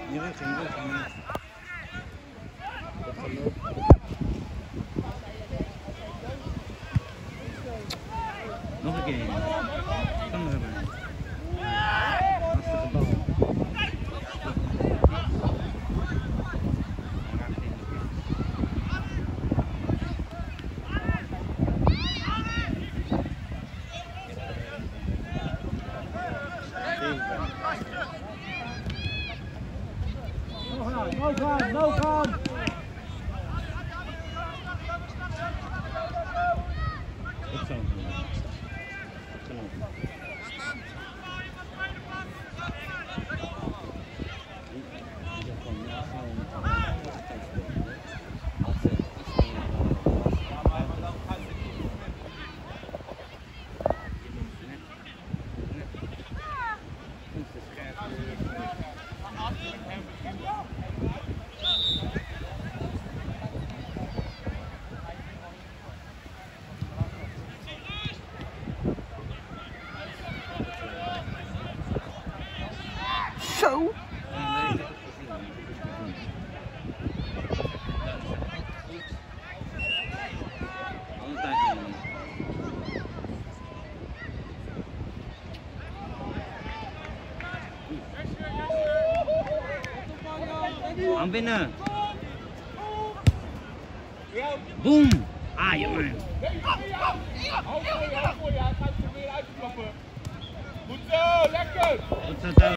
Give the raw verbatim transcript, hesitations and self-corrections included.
Die rug in, rug in. Dat gaat lopen. Nog een keer. Kan er hebben. Lastige bal. No gaan, no gaan! Goed zo. Zo! Aan binnen. Boom! Ah, jongen. Goed zo, lekker! Goed zo.